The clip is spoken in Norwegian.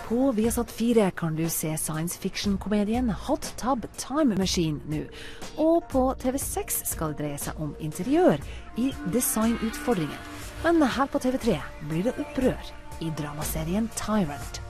På Viasat 4 kan du se science fiction-komedien Hot Tub Time Machine nå. Og på TV6 skal det dreie seg om interiør i designutfordringen. Men her på TV3 blir det opprør i dramaserien Tyrant.